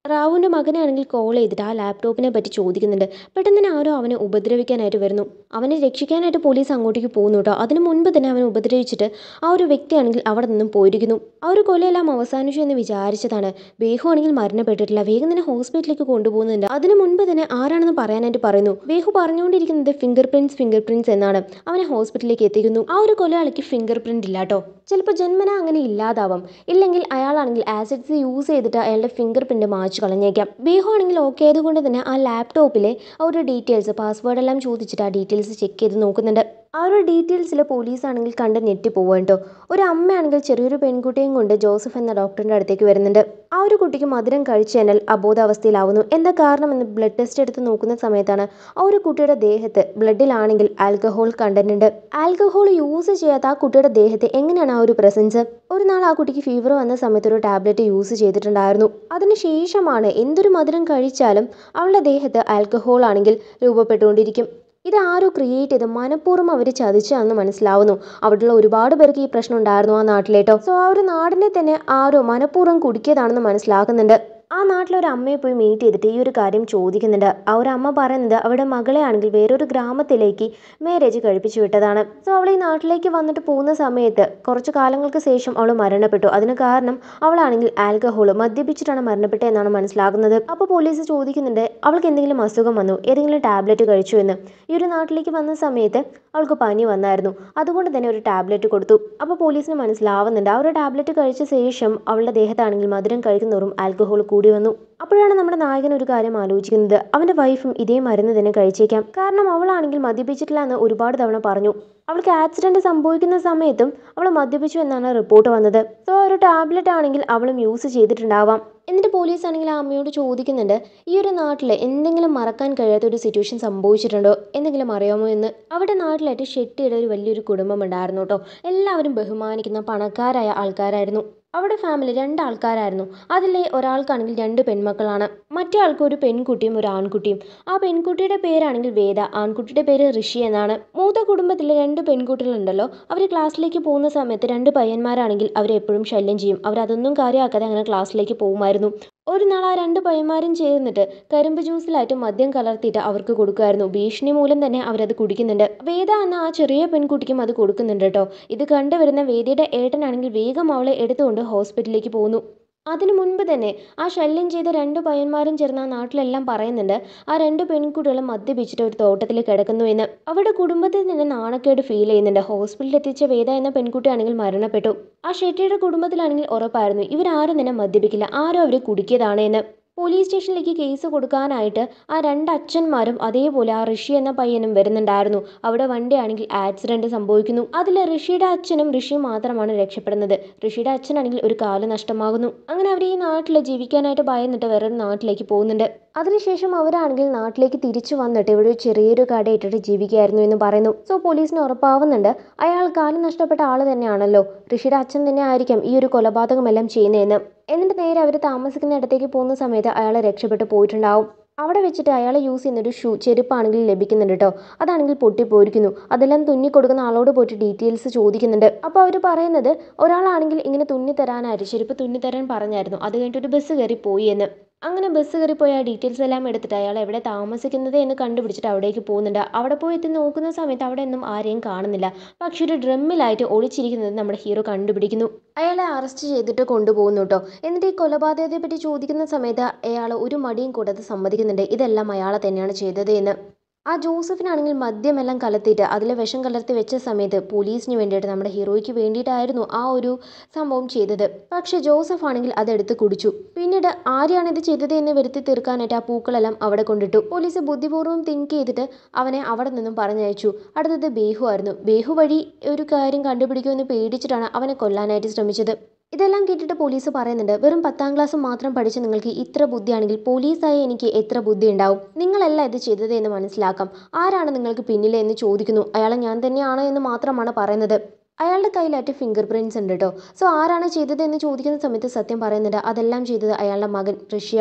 റാവുവിൻ്റെ മകനാണെങ്കിൽ കോൾ ചെയ്തിട്ട് ആ ലാപ്ടോപ്പിനെ പറ്റി ചോദിക്കുന്നുണ്ട്. പെട്ടെന്ന് തന്നെ ആരോ അവനെ ഉപദ്രവിക്കാനായിട്ട് വരുന്നു. അവനെ രക്ഷിക്കാനായിട്ട് പോലീസ് അങ്ങോട്ടേക്ക് പോകുന്നു കേട്ടോ. അതിന് മുൻപ് തന്നെ അവനെ ഉപദ്രവിച്ചിട്ട് ആ ഒരു വ്യക്തിയാണെങ്കിൽ അവിടെ നിന്നും പോയിരിക്കുന്നു. ആ ഒരു കൊലയെല്ലാം അവസാനിച്ചു എന്ന് വിചാരിച്ചതാണ്. ബേഹു ആണെങ്കിൽ മരണപ്പെട്ടിട്ടില്ല. വേഗം തന്നെ ഹോസ്പിറ്റലിലേക്ക് കൊണ്ടുപോകുന്നുണ്ട്. അതിന് മുൻപ് തന്നെ ആരാണെന്ന് പറയാനായിട്ട് പറയുന്നു. ബേഹു പറഞ്ഞുകൊണ്ടിരിക്കുന്നത് ഫിംഗർ പ്രിന്റ്സ് ഫിംഗർ പ്രിന്റ്സ് എന്നാണ്. അവനെ ഹോസ്പിറ്റലിലേക്ക് എത്തിക്കുന്നു. ആ ഒരു കൊലയാളിക്ക് ഫിംഗർ പ്രിന്റ് ഇല്ല കേട്ടോ. ചിലപ്പോൾ ജന്മന അങ്ങനെ ഇല്ലാതാവാം, ഇല്ലെങ്കിൽ അയാളാണെങ്കിൽ ആസിഡ്സ് യൂസ് ചെയ്തിട്ട് അയാളുടെ ഫിംഗർ പ്രിന്റ് മായ്ച്ചു കളഞ്ഞേക്കാം. ബേഹു ആണെങ്കിൽ ഓക്കെ ആയതുകൊണ്ട് തന്നെ ആ ലാപ്ടോപ്പിലെ ആ ഒരു ഡീറ്റെയിൽസ് പാസ്വേഡ് എല്ലാം ചോദിച്ചിട്ട് ആ ഡീറ്റെയിൽസ് ചെക്ക് ചെയ്ത് നോക്കുന്നുണ്ട്. ആ ഒരു ഡീറ്റെയിൽസിൽ പോലീസ് ആണെങ്കിൽ കണ്ട് ഞെട്ടി പോവുക കേട്ടോ. ഒരു അമ്മയാണെങ്കിൽ ചെറിയൊരു പെൺകുട്ടിയും കൊണ്ട് ജോസഫ് എന്ന ഡോക്ടറിൻ്റെ അടുത്തേക്ക് വരുന്നുണ്ട്. ആ ഒരു കുട്ടിക്ക് മധുരം കഴിച്ചു കഴിഞ്ഞാൽ അബോധാവസ്ഥയിലാവുന്നു. എന്താ കാരണമെന്ന് ബ്ലഡ് ടെസ്റ്റ് എടുത്ത് നോക്കുന്ന സമയത്താണ് ആ ഒരു കുട്ടിയുടെ ദേഹത്ത് ബ്ലഡിലാണെങ്കിൽ ആൽക്കഹോൾ കണ്ടന്റ് ഉണ്ട്. ആൽക്കഹോൾ യൂസ് ചെയ്യാത്ത ആ കുട്ടിയുടെ ദേഹത്ത് എങ്ങനെയാണ് ആ ഒരു പ്രസൻസ്? ഒരു നാൾ ആ കുട്ടിക്ക് ഫീവർ വന്ന സമയത്ത് ഒരു ടാബ്ലറ്റ് യൂസ് ചെയ്തിട്ടുണ്ടായിരുന്നു. അതിനുശേഷമാണ് എന്തൊരു മധുരം കഴിച്ചാലും അവളുടെ ദേഹത്ത് ആൽക്കഹോൾ ആണെങ്കിൽ രൂപപ്പെട്ടുകൊണ്ടിരിക്കും. ഇത് ആരോ ക്രിയേറ്റ് ചെയ്ത് മനഃപൂർവ്വം അവർ ചതിച്ചാണെന്ന് മനസ്സിലാവുന്നു. അവിടെയുള്ള ഒരുപാട് പേർക്ക് ഈ പ്രശ്നം ഉണ്ടായിരുന്നു ആ നാട്ടിലേട്ടോ. സോ ആ ഒരു നാടിനെ തന്നെ ആരോ മനഃപൂർവ്വം കുടിക്കിയതാണെന്ന് മനസ്സിലാക്കുന്നുണ്ട്. ആ നാട്ടിലൊരു അമ്മയെ പോയി മീറ്റ് ചെയ്തിട്ട് ഈ ഒരു കാര്യം ചോദിക്കുന്നുണ്ട്. ആ ഒരു അമ്മ പറയുന്നത് അവരുടെ മകളെ ആണെങ്കിൽ വേറൊരു ഗ്രാമത്തിലേക്ക് മാരേജ് കഴിപ്പിച്ചു വിട്ടതാണ്. സോ അവൾ ഈ നാട്ടിലേക്ക് വന്നിട്ട് പോകുന്ന സമയത്ത് കുറച്ച് കാലങ്ങൾക്ക് ശേഷം അവൾ മരണപ്പെട്ടു. അതിന് കാരണം അവളാണെങ്കിൽ ആൽക്കഹോൾ മദ്യപിച്ചിട്ടാണ് മരണപ്പെട്ടതെന്നാണ് മനസ്സിലാകുന്നത്. അപ്പോൾ പോലീസ് ചോദിക്കുന്നുണ്ട് അവൾക്ക് എന്തെങ്കിലും അസുഖം വന്നു, ഏതെങ്കിലും ടാബ്ലറ്റ് കഴിച്ചു എന്ന്. ഈ ഒരു നാട്ടിലേക്ക് വന്ന സമയത്ത് അവൾക്ക് പനി വന്നായിരുന്നു, അതുകൊണ്ട് തന്നെ ഒരു ടാബ്ലറ്റ് കൊടുത്തു. അപ്പോൾ പോലീസിന് മനസ്സിലാവുന്നുണ്ട് ആ ഒരു ടാബ്ലറ്റ് കഴിച്ച ശേഷം അവളുടെ ദേഹത്താണെങ്കിൽ മധുരം കഴിക്കുന്നവരും ആൽക്കഹോൾ കൂടി വന്നു. അപ്പോഴാണ് നമ്മുടെ നായകൻ ഒരു കാര്യം ആലോചിക്കുന്നത്. അവൻ്റെ വൈഫും ഇതേ മരുന്ന് തന്നെ കഴിച്ചേക്കാം. കാരണം അവളാണെങ്കിൽ മദ്യപിച്ചിട്ടില്ല എന്ന് ഒരുപാട് തവണ പറഞ്ഞു. അവൾക്ക് ആക്സിഡന്റ് സംഭവിക്കുന്ന സമയത്തും അവൾ മദ്യപിച്ചു എന്നാണ് റിപ്പോർട്ട് വന്നത്. സോ ഒരു ടാബ്ലറ്റ് ആണെങ്കിൽ അവളും യൂസ് ചെയ്തിട്ടുണ്ടാവാം. എന്നിട്ട് പോലീസ് ആണെങ്കിൽ ആ അമ്മയോട് ചോദിക്കുന്നുണ്ട് ഈ ഒരു നാട്ടിൽ എന്തെങ്കിലും മറക്കാൻ കഴിയാത്ത ഒരു സിറ്റുവേഷൻ സംഭവിച്ചിട്ടുണ്ടോ, എന്തെങ്കിലും അറിയാമോ എന്ന്. അവിടെ നാട്ടിലായിട്ട് ഷെട്ടിയുടെ ഒരു വലിയൊരു കുടുംബം ഉണ്ടായിരുന്നു കേട്ടോ. എല്ലാവരും ബഹുമാനിക്കുന്ന പണക്കാരായ ആൾക്കാരായിരുന്നു. അവിടെ ഫാമിലി രണ്ടാൾക്കാരായിരുന്നു. അതിലെ ഒരാൾക്കാണെങ്കിൽ രണ്ട് പെൺമക്കളാണ്, മറ്റേ ആൾക്ക് ഒരു പെൺകുട്ടിയും ഒരു ആൺകുട്ടിയും. ആ പെൺകുട്ടിയുടെ പേരാണെങ്കിൽ വേദ, ആൺകുട്ടിയുടെ പേര് ഋഷി എന്നാണ്. മൂത്ത കുടുംബത്തിലെ രണ്ട് പെൺകുട്ടികളുണ്ടല്ലോ, അവർ ക്ലാസ്സിലേക്ക് പോകുന്ന സമയത്ത് രണ്ട് പയ്യന്മാരാണെങ്കിൽ അവരെ എപ്പോഴും ശല്യം ചെയ്യും. അവരതൊന്നും കാര്യമാക്കാതെ അങ്ങനെ ക്ലാസ്സിലേക്ക് പോകുമായിരുന്നു. ഒരു നാൾ ആ രണ്ട് പയ്യന്മാരും ചേർന്നിട്ട് കരിമ്പ് ജ്യൂസിലായിട്ട് മദ്യം കലർത്തിയിട്ട് അവർക്ക് കൊടുക്കുമായിരുന്നു. ഭീഷണി മൂലം തന്നെ അവരത് കുടിക്കുന്നുണ്ട്. വേദ എന്ന ആ ചെറിയ പെൺകുട്ടിക്കും അത് കൊടുക്കുന്നുണ്ട് കേട്ടോ. ഇത് കണ്ടുവരുന്ന വേദയുടെ ഏട്ടനാണെങ്കിൽ വേഗം അവളെ എടുത്തുകൊണ്ട് ഹോസ്പിറ്റലിലേക്ക് പോകുന്നു. അതിനു മുൻപ് തന്നെ ആ ശല്യം ചെയ്ത രണ്ട് പയ്യന്മാരും ചേർന്ന് ആ നാട്ടിലെല്ലാം പറയുന്നുണ്ട് ആ രണ്ട് പെൺകുട്ടികളും മദ്യപിച്ചിട്ട് ഒരു തോട്ടത്തിൽ കിടക്കുന്നു എന്ന്. അവരുടെ കുടുംബത്തിൽ തന്നെ നാണക്കേട് ഫീൽ ചെയ്യുന്നുണ്ട്. ഹോസ്പിറ്റലിൽ എത്തിച്ച വേദ എന്ന പെൺകുട്ടിയാണെങ്കിൽ മരണപ്പെട്ടു. ആ ഷെട്ടിയുടെ കുടുംബത്തിലാണെങ്കിൽ ഉറപ്പായിരുന്നു ഇവരാരും തന്നെ മദ്യപിക്കില്ല, ആരോ അവർ കുടിക്കിയതാണ് എന്ന്. പോലീസ് സ്റ്റേഷനിലേക്ക് കേസ് കൊടുക്കാനായിട്ട് ആ രണ്ട് അച്ഛന്മാരും അതേപോലെ ആ ഋഷി എന്ന പയ്യനും വരുന്നുണ്ടായിരുന്നു. അവിടെ വണ്ടിയാണെങ്കിൽ ആക്സിഡന്റ് സംഭവിക്കുന്നു. അതിൽ ഋഷിയുടെ അച്ഛനും ഋഷിയും മാത്രമാണ് രക്ഷപ്പെടുന്നത്. ഋഷിയുടെ അച്ഛനാണെങ്കിൽ ഒരു കാല് നഷ്ടമാകുന്നു. അങ്ങനെ അവർ ഈ നാട്ടിൽ ജീവിക്കാനായിട്ട് ഭയന്നിട്ട് വേറൊരു നാട്ടിലേക്ക് പോകുന്നുണ്ട്. അതിനുശേഷം അവരാണെങ്കിൽ നാട്ടിലേക്ക് തിരിച്ചു വന്നിട്ട് ഇവിടെ ഒരു ചെറിയൊരു കട ഇട്ടിട്ട് ജീവിക്കുകയായിരുന്നു എന്ന് പറയുന്നു. സോ പോലീസിന് ഉറപ്പാവുന്നുണ്ട് അയാൾ കാല് നഷ്ടപ്പെട്ട ആൾ തന്നെയാണല്ലോ, ഋഷിയുടെ അച്ഛൻ തന്നെ ആയിരിക്കാം ഈ ഒരു കൊലപാതകമെല്ലാം ചെയ്യുന്നതെന്ന്. എന്നിട്ട് നേരെ അവർ താമസിക്കുന്ന ഇടത്തേക്ക് പോകുന്ന സമയത്ത് അയാൾ രക്ഷപ്പെട്ടു പോയിട്ടുണ്ടാവും. അവിടെ വെച്ചിട്ട് അയാൾ യൂസ് ചെയ്യുന്നൊരു ഷൂ ചെരുപ്പാണെങ്കിൽ ലഭിക്കുന്നുണ്ട് കേട്ടോ. അതാണെങ്കിൽ പൊട്ടിപ്പോയിരിക്കുന്നു. അതെല്ലാം തുന്നി കൊടുക്കുന്ന ആളോട് പോയിട്ട് ഡീറ്റെയിൽസ് ചോദിക്കുന്നുണ്ട്. അപ്പോൾ അവർ പറയുന്നത് ഒരാളാണെങ്കിൽ ഇങ്ങനെ തുന്നി തരാനായിട്ട് ചെരുപ്പ് തുന്നി തരാൻ പറഞ്ഞായിരുന്നു, അത് കഴിഞ്ഞിട്ട് ഒരു ബസ് കയറി പോയി എന്ന്. അങ്ങനെ ബസ് കയറിപ്പോയി ആ ഡീറ്റെയിൽസ് എല്ലാം എടുത്തിട്ട് അയാൾ എവിടെ താമസിക്കുന്നത് എന്ന് കണ്ടുപിടിച്ചിട്ട് അവിടേക്ക് പോകുന്നുണ്ട്. അവിടെ പോയി എത്തി നോക്കുന്ന സമയത്ത് അവിടെ ഒന്നും ആരെയും കാണുന്നില്ല. പക്ഷെ ഒരു ഡ്രമ്മിലായിട്ട് ഒളിച്ചിരിക്കുന്നത് നമ്മുടെ ഹീറോ കണ്ടുപിടിക്കുന്നു. അയാളെ അറസ്റ്റ് ചെയ്തിട്ട് കൊണ്ടുപോകുന്നു കേട്ടോ. എന്നിട്ട് ഈ കൊലപാതകത്തെ പറ്റി ചോദിക്കുന്ന സമയത്ത് അയാൾ ഒരു മടിയും കൂടാതെ സമ്മതിക്കുന്നുണ്ട് ഇതെല്ലാം അയാളെ തന്നെയാണ് ചെയ്തത് എന്ന്. ആ ജോസഫിനാണെങ്കിൽ മദ്യമെല്ലാം കലർത്തിയിട്ട് അതിൽ വിഷം കലർത്തി വെച്ച സമയത്ത് പോലീസിന് വേണ്ടിയിട്ട് നമ്മുടെ ഹീറോയ്ക്ക് വേണ്ടിയിട്ടായിരുന്നു ആ ഒരു സംഭവം ചെയ്തത്. പക്ഷെ ജോസഫ് ആണെങ്കിൽ അതെടുത്ത് കുടിച്ചു. പിന്നീട് ആരെയാണ് ഇത് ചെയ്തത് എന്ന് വരുത്തി തീർക്കാനായിട്ട് ആ പൂക്കളെല്ലാം അവിടെ കൊണ്ടിട്ടു. പോലീസ് ബുദ്ധിപൂർവ്വം തിങ്ക് ചെയ്തിട്ട് അവനെ അവിടെ നിന്നും പറഞ്ഞയച്ചു. അടുത്തത് ബേഹു ആയിരുന്നു. ബേഹു വഴി ഒരു കാര്യം കണ്ടുപിടിക്കുമെന്ന് പേടിച്ചിട്ടാണ് അവനെ കൊല്ലാനായിട്ട് ശ്രമിച്ചത്. ഇതെല്ലാം കേട്ടിട്ട് പോലീസ് പറയുന്നുണ്ട് വെറും പത്താം ക്ലാസ് മാത്രം പഠിച്ച് നിങ്ങൾക്ക് ഇത്ര ബുദ്ധിയാണെങ്കിൽ പോലീസായി എനിക്ക് എത്ര ബുദ്ധി ഉണ്ടാവും, നിങ്ങളല്ല ഇത് ചെയ്തത് എന്ന് മനസ്സിലാക്കാം, ആരാണ് നിങ്ങൾക്ക് പിന്നിലെ എന്ന് ചോദിക്കുന്നു. അയാളെ ഞാൻ തന്നെയാണ് എന്ന് മാത്രമാണ് പറയുന്നത്. അയാളുടെ കയ്യിലായിട്ട് ഫിംഗർ പ്രിൻറ്റ്സ് ഉണ്ട് കേട്ടോ. സോ ആരാണ് ചെയ്തത് എന്ന് ചോദിക്കുന്ന സമയത്ത് സത്യം പറയുന്നുണ്ട് അതെല്ലാം ചെയ്തത് അയാളുടെ മകൻ ഋഷിയാണ്.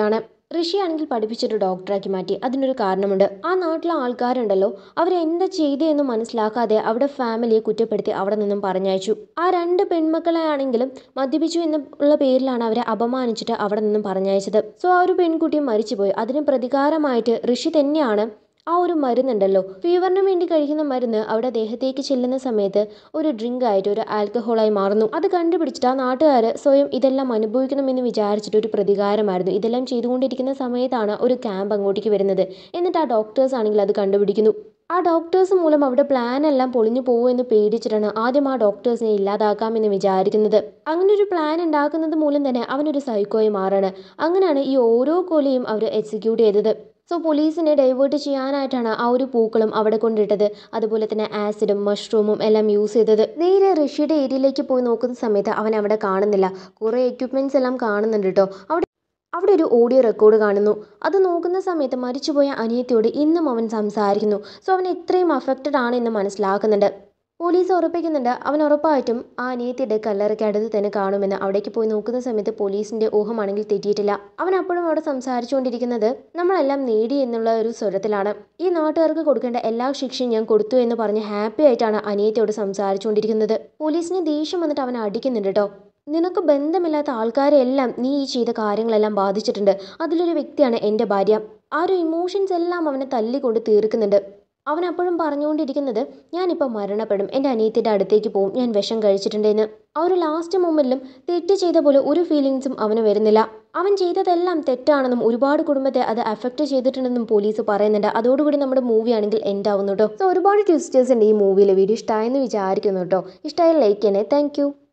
ഋഷിയാണെങ്കിൽ പഠിപ്പിച്ചൊരു ഡോക്ടറാക്കി മാറ്റി. അതിനൊരു കാരണമുണ്ട്. ആ നാട്ടിലെ ആൾക്കാരുണ്ടല്ലോ, അവരെന്താ ചെയ്തതെന്ന് മനസ്സിലാക്കാതെ അവിടെ ഫാമിലിയെ കുറ്റപ്പെടുത്തി അവിടെ നിന്നും പറഞ്ഞയച്ചു. ആ രണ്ട് പെൺമക്കളെ ആണെങ്കിലും മദ്യപിച്ചു എന്നുള്ള പേരിലാണ് അവരെ അപമാനിച്ചിട്ട് അവിടെ നിന്നും പറഞ്ഞയച്ചത്. സോ ആ ഒരു പെൺകുട്ടി മരിച്ചുപോയി. അതിന് പ്രതികാരമായിട്ട് ഋഷി തന്നെയാണ് ആ ഒരു മരുന്നുണ്ടല്ലോ, ഫീവറിന് വേണ്ടി കഴിക്കുന്ന മരുന്ന് അവിടെ ദേഹത്തേക്ക് ചെല്ലുന്ന സമയത്ത് ഒരു ഡ്രിങ്ക് ആയിട്ട് ഒരു ആൽക്കഹോളായി മാറുന്നു. അത് കണ്ടുപിടിച്ചിട്ട് ആ നാട്ടുകാർ സ്വയം ഇതെല്ലാം അനുഭവിക്കണമെന്ന് വിചാരിച്ചിട്ട് ഒരു പ്രതികാരമായിരുന്നു. ഇതെല്ലാം ചെയ്തുകൊണ്ടിരിക്കുന്ന സമയത്താണ് ഒരു ക്യാമ്പ് അങ്ങോട്ടേക്ക് വരുന്നത്. എന്നിട്ട് ആ ഡോക്ടേഴ്സ് ആണെങ്കിൽ അത് കണ്ടുപിടിക്കുന്നു. ആ ഡോക്ടേഴ്സ് മൂലം അവിടെ പ്ലാൻ എല്ലാം പൊളിഞ്ഞു പോകുമെന്ന് പേടിച്ചിട്ടാണ് ആദ്യം ആ ഡോക്ടേഴ്സിനെ ഇല്ലാതാക്കാമെന്ന് വിചാരിക്കുന്നത്. അങ്ങനെ ഒരു പ്ലാൻ ഉണ്ടാക്കുന്നത് മൂലം തന്നെ അവനൊരു സൈക്കോയി മാറാണ്. അങ്ങനെയാണ് ഈ ഓരോ കൊലയും അവർ എക്സിക്യൂട്ട് ചെയ്തത്. സോ പോലീസിനെ ഡൈവേർട്ട് ചെയ്യാനായിട്ടാണ് ആ ഒരു പൂക്കളും അവിടെ കൊണ്ടിട്ടത്. അതുപോലെ തന്നെ ആസിഡും മഷ്റൂമും എല്ലാം യൂസ് ചെയ്തത്. നേരെ ഋഷിയുടെ ഏരിയയിലേക്ക് പോയി നോക്കുന്ന സമയത്ത് അവൻ അവിടെ കാണുന്നില്ല. കുറേ എക്യുപ്മെന്റ്സ് എല്ലാം കാണുന്നുണ്ട് കേട്ടോ. അവിടെ അവിടെ ഒരു ഓഡിയോ റെക്കോർഡ് കാണുന്നു. അത് നോക്കുന്ന സമയത്ത് മരിച്ചുപോയ അനിയത്തിയോട് ഇന്നും അവൻ സംസാരിക്കുന്നു. സോ അവൻ എത്രയും അഫക്റ്റഡ് ആണ് എന്ന് മനസ്സിലാക്കുന്നുണ്ട്. പോലീസ് ഉറപ്പിക്കുന്നുണ്ട് അവൻ ഉറപ്പായിട്ടും ആ അനിയത്തിയുടെ കല്ലറയ്ക്ക് അടുത്ത് തന്നെ കാണുമെന്ന്. അവിടേക്ക് പോയി നോക്കുന്ന സമയത്ത് പോലീസിന്റെ ഊഹമാണെങ്കിൽ തെറ്റിയിട്ടില്ല. അവൻ അപ്പോഴും അവിടെ സംസാരിച്ചുകൊണ്ടിരിക്കുന്നത് നമ്മളെല്ലാം നേടി എന്നുള്ള ഒരു സ്വരത്തിലാണ്. ഈ നാട്ടുകാർക്ക് കൊടുക്കേണ്ട എല്ലാ ശിക്ഷയും ഞാൻ കൊടുത്തു എന്ന് പറഞ്ഞ് ഹാപ്പി ആയിട്ടാണ് അനിയത്തിയോട് സംസാരിച്ചുകൊണ്ടിരിക്കുന്നത്. പോലീസിന് ദേഷ്യം വന്നിട്ട് അവൻ അടിക്കുന്നുണ്ട് കേട്ടോ. നിനക്ക് ബന്ധമില്ലാത്ത ആൾക്കാരെല്ലാം നീ ഈ ചെയ്ത കാര്യങ്ങളെല്ലാം ബാധിച്ചിട്ടുണ്ട്. അതിലൊരു വ്യക്തിയാണ് എൻ്റെ ഭാര്യ. ആ ഒരു ഇമോഷൻസ് എല്ലാം അവനെ തല്ലിക്കൊണ്ട് തീർക്കുന്നുണ്ട്. അവൻ അപ്പോഴും പറഞ്ഞുകൊണ്ടിരിക്കുന്നത് ഞാനിപ്പോൾ മരണപ്പെടും, എൻ്റെ അനിയത്തിൻ്റെ അടുത്തേക്ക് പോകും, ഞാൻ വിഷം കഴിച്ചിട്ടുണ്ടെന്ന്. ആ ഒരു ലാസ്റ്റ് മൊമെന്റിലും തെറ്റ് ചെയ്ത പോലെ ഒരു ഫീലിങ്സും അവന് വരുന്നില്ല. അവൻ ചെയ്തതെല്ലാം തെറ്റാണെന്നും ഒരുപാട് കുടുംബത്തെ അത് അഫക്റ്റ് ചെയ്തിട്ടുണ്ടെന്നും പോലീസ് പറയുന്നുണ്ട്. അതോടുകൂടി നമ്മുടെ മൂവി ആണെങ്കിൽ എൻഡ് ആവുന്നു കേട്ടോ. സോ ഒരുപാട് ട്വിസ്റ്റേഴ്സ് ഉണ്ട് ഈ മൂവിയിൽ. വീഡിയോ ഇഷ്ടമായെന്ന് വിചാരിക്കുന്നു കേട്ടോ. ഇഷ്ടമായ ലൈക്ക് ചെയ്യണേ. താങ്ക്